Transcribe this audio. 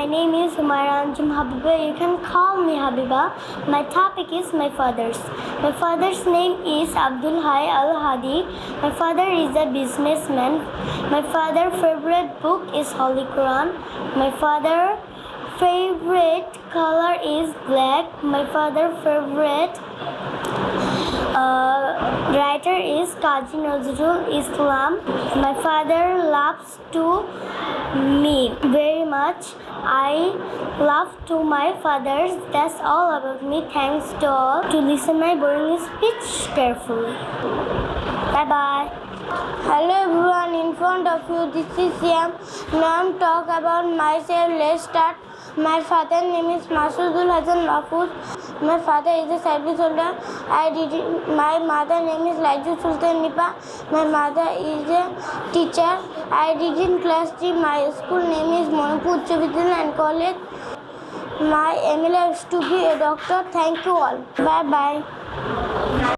my name is Humaira Anjum Habiba. You can call me Habiba. My topic is my father's. My father's name is Abdul Hai Al Hadi. My father is a businessman. My father's favorite book is Holy Quran. My father's favorite color is black. My father's favorite writer is Kazi Nazrul Islam. My father loves to me very much. I love to my fathers. That's all about me. Thanks to all to listen my boring speech carefully. Bye bye. Hello everyone, in front of you this is Siam. Now I'm talk about myself. Let's start. My father's name is Masudul Hasan Mahfouz. My father is a service holder. My mother name is Laju Sultan Nipa. My mother is a teacher. I did in class 3. My school name is Manipur Uch Vidyalaya and College. My aim is to be a doctor. Thank you all. Bye bye.